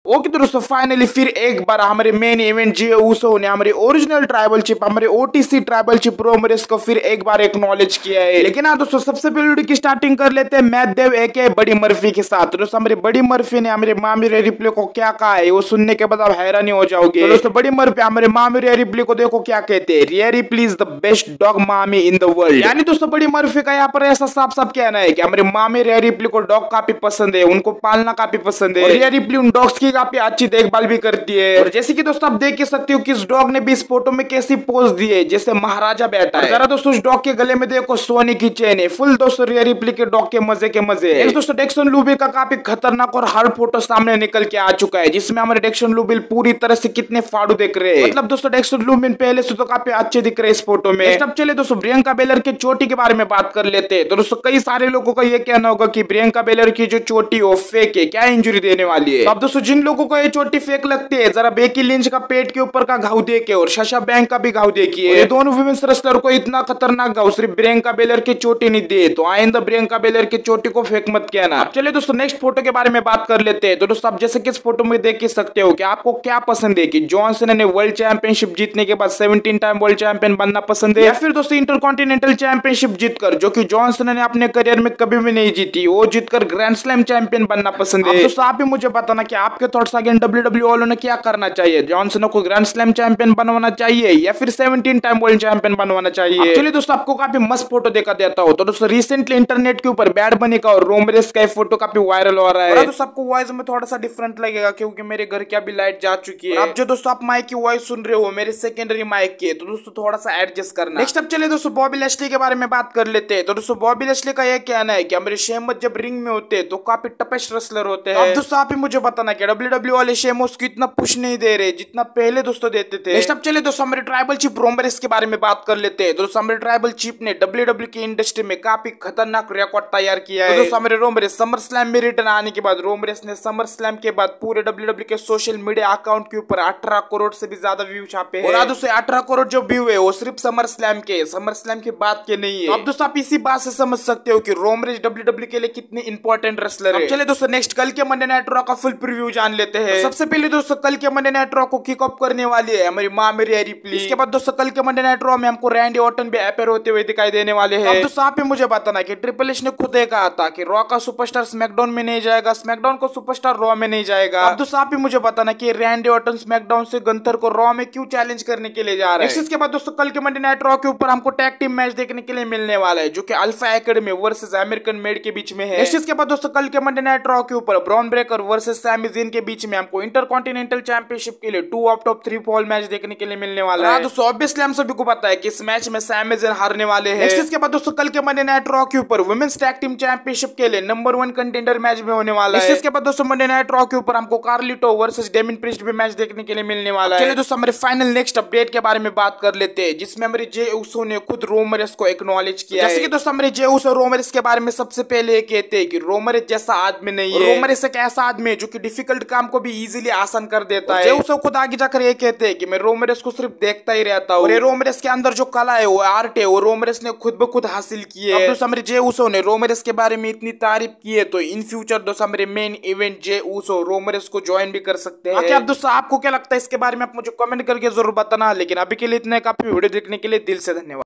Okay तो दोस्तों finally फिर एक बार हमारे मेन इवेंट जे ऊसो ने हमारी ओरिजिनल ट्राइबल चिप हमारे OTC tribal chief Roman Reigns को फिर एक बार एक्नॉलेज किया है। लेकिन हाँ दोस्तों सबसे पहले वीडियो की स्टार्टिंग कर लेते हैं मैथ देव एके बड़ी मर्फी के साथ। दोस्तों हमारी बड़ी मर्फी ने हमारे मामी रे रिप्ले को क्या कहा है वो सुनने के बाद आप हैरानी हो जाओगे। तो दोस्तों बड़ी मर्फी हमारे मामी रे रिप्ले को देखो क्या कहते हैं, Rhea Ripley is the best dog mommy in the world. यानी दोस्तों बड़ी मर्फी का यहाँ पर ऐसा साफ साफ कहना है कि हमारे मामी रिया रिप्ली को डॉग काफी पसंद है, उनको पालना काफी पसंद है। रिया रिप्ली उन डॉग्स की काफी अच्छी देखभाल भी करती है। और जैसे कि दोस्तों आप देख सकते हो कि इस डॉग ने भी इस फोटो में कैसी पोज दी है जैसे महाराजा बैठा है। जरा दोस्तों उस डॉग के गले में देखो सोने की चेन है। फुल दोस्तों रिया रिप्ली के डॉग के मजे के मजे है। दोस्तों डेक्सन लुबिल का काफी खतरनाक और हार्ड फोटो सामने निकल के आ चुका है जिसमें हमारे डेक्सन लुबिल पूरी तरह से कितने फाड़ू दिख रहे हैं। मतलब दोस्तों डेक्सन लुबिल पहले से तो काफी अच्छे दिख रहे हैं इस फोटो में। अब चले दोस्तों प्रियंका बेलर की चोटी के बारे में बात कर लेते हैं। तो दोस्तों कई सारे लोगों का ये कहना होगा कि प्रियंका बेलर की जो चोटी हो फेक है, क्या इंजरी देने वाली है। अब दोस्तों जिन लोगों को ये चोटी फेक लगती है जरा बेकी लिंच का पेट के ऊपर का घाव देखे और शशा बैंक का भी घाव देखिए। ये दोनों वुमेन्स रेसलर को इतना खतरनाक घाव सिर्फ प्रियंका बेलर की चोटी नहीं दे, तो आइंदा प्रियंका बेलर की चोटी को फेक मत कहना। चलिए दोस्तों नेक्स्ट फोटो के बारे में बात कर लेते हैं। तो दोस्तों आप जैसे कि इस फोटो में देख सकते हो कि आपको क्या पसंद है कि जॉन सीना ने वर्ल्ड चैंपियनशिप जीतने के बाद 17 टाइम वर्ल्ड चैंपियन बनना पसंद है, या फिर दोस्तों इंटरकॉन्टिनेंटल चैंपियनशिप जीतकर, जो कि जॉन सीना ने अपने करियर में कभी भी नहीं जीती, वो जीतकर ग्रैंड स्लैम चैंपियन बनना पसंद है। दोस्तों आप भी मुझे बताना कि आपके थॉट्स अगेन डब्ल्यूडब्ल्यूई वालों ने क्या करना चाहिए, जॉन सीना को ग्रैंड स्लैम चैंपियन बनवाना चाहिए या फिर 17 टाइम वर्ल्ड चैंपियन बनवाना चाहिए। चलिए दोस्तों आपको काफी मस्त फोटो देखा देता हो। तो दोस्तों रिसेंटली इंटरनेट के ऊपर बैड बनी का और रोमन रेंस का फोटो काफी वायरल हो रहा है। तो सबको वॉइस में थोड़ा सा डिफरेंट लगेगा क्योंकि मेरे घर की अभी लाइट जा चुकी है। अब जो दोस्तों आप माइक की वॉइस सुन रहे हो मेरे सेकेंडरी माइक की, तो दोस्तों थोड़ा सा एडजस्ट करना। नेक्स्ट अब चले दोस्तों बॉबी लैशली के बारे में बात कर लेते हैं। तो दोस्तों बॉबी लैशली का यह कहना है कि हमारे शेमस जब रिंग में होते हैं तो काफी टफेस्ट रेसलर होते हैं। अब दोस्तों आप ही मुझे बताना कि डब्ल्यूडब्ल्यूई वाले शेमस को इतना पुश नहीं दे रहे जितना पहले दोस्तों देते थे। नेक्स्ट अब चले दोस्तों हमारे ट्राइबल चीफ रोमन रेंस के बारे में बात कर लेते हैं। दोस्तों हमारे ट्राइबल चीफ ने डब्ल्यूडब्ल्यूई की इंडस्ट्री में काफी खतरनाक रिकॉर्ड तैयार किया है। दोस्तों हमारे रोमन रेंस समर स्लैम में रिटर्न आने के बाद रोमन रेंस ने समर स्लैम के बाद पूरे डब्ल्यूडब्ल्यूई के सोशल मीडिया अकाउंट के ऊपर 18 करोड़ से भी ज्यादा व्यू छापे हैं। और दोस्तों 18 करोड़ जो व्यू है वो सिर्फ समर स्लैम के बात के नहीं है। अब दोस्तों आप इसी बात से समझ सकते हो कि रोमन रेंस डब्ल्यूडब्ल्यूई के लिए कितने इंपॉर्टेंट रेसलर है। चलिए दोस्तों नेक्स्ट कल के मंडे नाइट रॉ का फुल प्रीव्यू जान लेते हैं। सबसे पहले दोस्तों कल के मंडे नाइट रॉ को किक ऑफ करने वाली है हमारी मां मेरी रिप्ली। इसके बाद दोस्तों कल के मंडे नाइट रॉ में हमको रैंडी ऑर्टन भी अपेयर होते हुए दिखाई देने वाले हैं। अब दोस्तों आप ही मुझे बताना कि ट्रिपल एच ने खुद कहा था कि रॉ का सुपरस्टार स्मैकडाउन में नहीं जाएगा, स्मैकडाउन को सुपरस्टार रॉ में नहीं जाएगा। अब दोस्तों आप ही मुझे बताना कि रैंडी ऑर्टन स्मैकडाउन से गंथर को रॉ में क्यों चैलेंज करने के लिए जा रहा है। इसके बाद दोस्तों कल के मंडे नाइट रॉ के ऊपर हमको टैग टीम मैच देखने के लिए मिलने वाला है जो कि Alpha Academy versus American Made के बीच में है। इसके बाद दोस्तों कल के मंडे नाइट रॉ के ऊपर Bron Breakker versus Sami Zayn के बीच में हमको इंटरकॉन्टिनेंटल चैंपियनशिप के लिए 2 आउट ऑफ 3 फॉल मैच देखने के लिए मिलने वाला है। दोस्तों ऑब्वियसली हम सभी को पता है कि इस मैच में सैमी ज़िन हारने वाले हैं। इसके बाद दोस्तों कल के मंडे नाइट रॉ के ऊपर वुमेन्स टैग टीम चैंपियनशिप के लिए नंबर 1 कंटेंडर मैच में होने वाला है। इसके बाद दोस्तों मंडे नाइट रॉ के ऊपर हमको कार्लिटो वर्सेस डेमिन प्रिस्ट भी मैच देखने के लिए मिलने वाला है। चलिए दोस्तों हमारे फाइनल नेक्स्ट अपडेट के बारे में बात कर लेते हैं जिसमें हमारे जे ऊसो ने खुद रोमन रेंस को एक्नॉलेज किया है। जैसे कि दोस्तों हमारे जे ऊसो रोमन रेंस के बारे में सबसे पहले ये कहते हैं कि रोमन रेंस जैसा आदमी नहीं है, रोमन रेंस एक ऐसा आदमी है जो कि डिफिकल्ट काम को भी इजीली आसान कर देता है। जे ऊसो खुद आगे जाकर ये कहते हैं कि मैं रोमन रेंस को सिर्फ देखता ही रहता हूं और ये रोमन रेंस के अंदर जो कला है वो आर्ट है वो रोमन रेंस ने खुद ब खुद हासिल की है। अब दोस्तों हमारे जे ऊसो ने रोमन रेंस के बारे में इतनी तारीफ की है तो इन फ्यूचर दोस्तों हमारे main event Jey Uso Roman Reigns को ज्वाइन भी कर सकते हैं। अब दोस्तों आपको क्या लगता है इसके बारे में आप मुझे कमेंट करके जरूर बताना। लेकिन अभी के लिए इतना काफी वीडियो देखने के लिए दिल से धन्यवाद।